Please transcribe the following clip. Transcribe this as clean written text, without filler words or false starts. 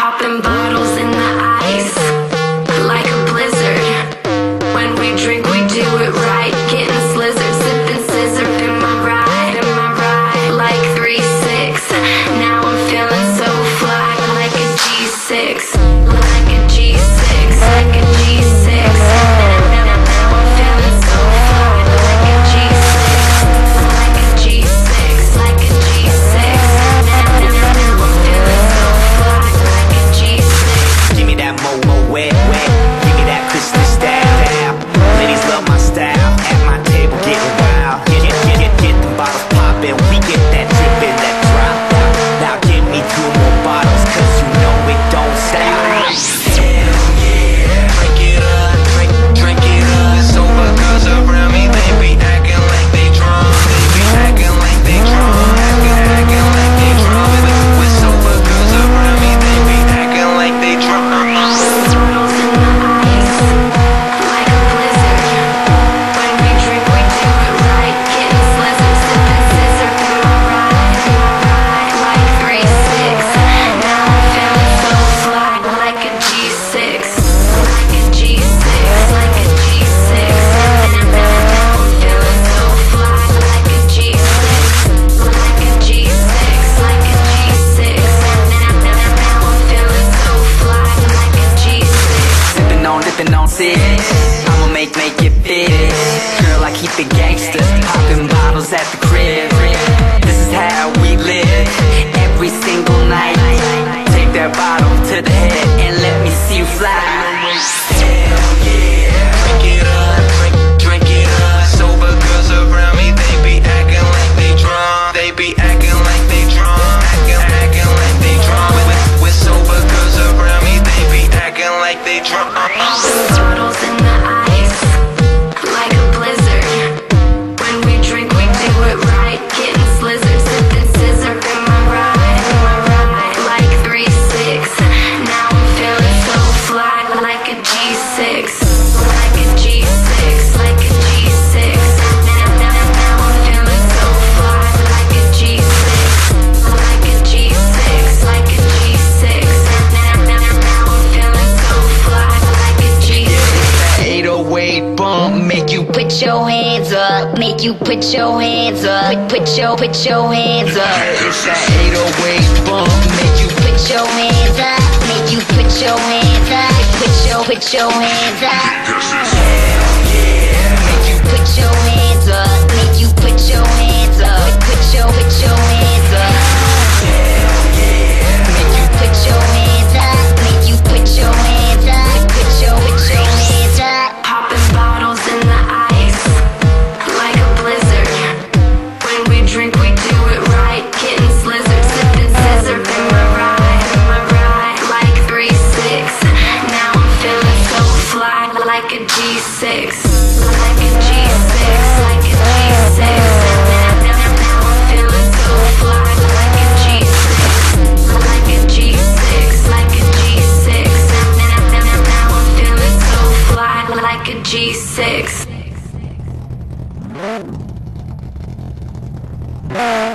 Popping bottles in the ice, like a blizzard. When we drink, we do it right. Getting slizzard, sipping scissor in my ride, like 3-6. Now I'm feeling so fly, like a G6, like a G6, like a G6. Now I'm feeling so fly, like a G6, like a G6, like a G6. Now I'm feeling so fly, like a G6. Give me that mo wet, give me that crystal style. Ladies love my style, at my table getting wild. Get them bottles poppin', we get that drippin', that drop. Now give me 2 more bottles, cause you know it don't stop. Hell yeah, drink it up, drink it up. Sober girls around me, they be acting like they drunk. They be acting like they drunk, acting like they drunk. With sober girls around me, they be acting like they drunk. Bottles in the ice, like a blizzard. When we drink, we do it right. Getting slizzard, sipping scissor in my ride, like 3-6. Now I'm feeling so fly, like a G6, like a G6, like a G6. Now I'm feeling so fly, like a G6, like a G6, like a G6. Now I'm feeling so fly, like a G6. Sippin' on 6, I'ma make it fit. Girl, I keep it gangsta, poppin' bottles at the crib. This is how we live, every single night. Take that bottle to the head and let me see you fly. Hell yeah, drink it up, drink it up. Sober girls around me, they be acting like they drunk. They be acting like they drunk, acting like they drunk. With sober girls around me, they be acting like they drunk. Bottles in the ice, like a blizzard. When we drink, we do it right. Getting slizzard, sipping scissor in my ride, like 3-6. Now I'm feeling so fly, like a G6, like a G6, like a G6. Now I'm feeling so fly, like a G6, like a G6, like a G6. Now I'm feeling so fly, like a G6. 808 bump, make you Put your hands up, make you put your hands up, put your hands up. It's that 808 bump, make you Put your hands up, make you put your hands up, put your hands up. hell yeah. Make you put your hands up, make you put your hands up, put your hands up. Hell yeah. Make you put your hands up, make you put your hands up, put your hands up. Popping bottles in the ice, like a blizzard. When we drink, we do it right. Getting slizzard, sipping scissor in my ride, like 3-6. Now I'm feeling so fly, like a G6, like a G6, like a G6. Now I'm feeling so fly, like a G6, like a G6, like a G6. Now I'm feeling so fly, like a G6.